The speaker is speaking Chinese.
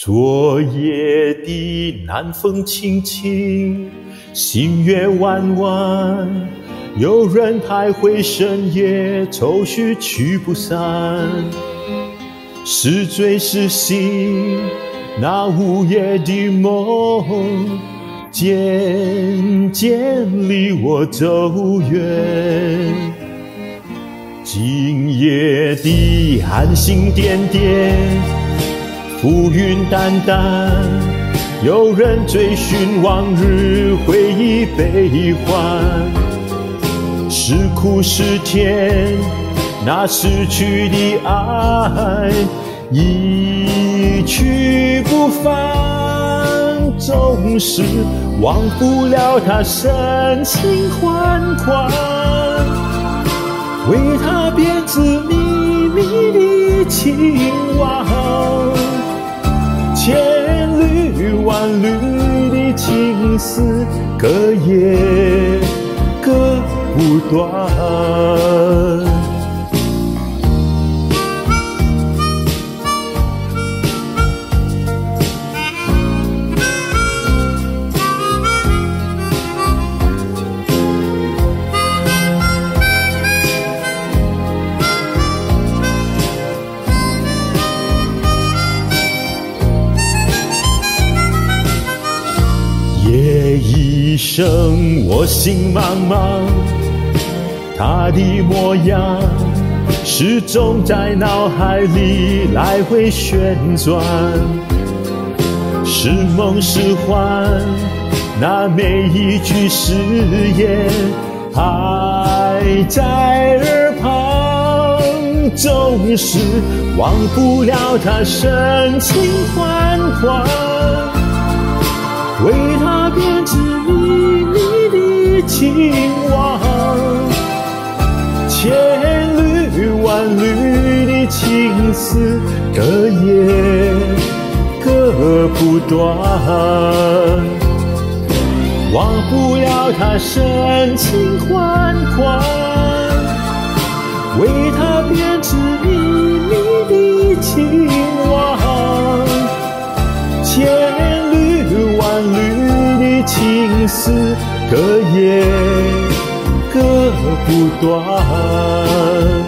昨夜的南风轻轻，星月弯弯，有人徘徊深夜，愁绪驱不散。是醉是醒，那午夜的梦，渐渐离我走远。今夜的寒星点点，浮云淡淡，有人追寻往日回忆悲欢。是苦是甜，那逝去的爱一去不返，总是忘不了他深情款款，为他编织秘密的情网，千缕万缕的情丝，隔夜割不断。夜一生，我心茫茫，他的模样始终在脑海里来回旋转。是梦是幻，那每一句誓言还在耳旁，总是忘不了他深情款款，为他编织秘密的情网，千缕万缕的情丝，隔夜割不断。忘不了他深情款款，为他编织秘密的情网，千缕万缕的情丝，隔夜割不断。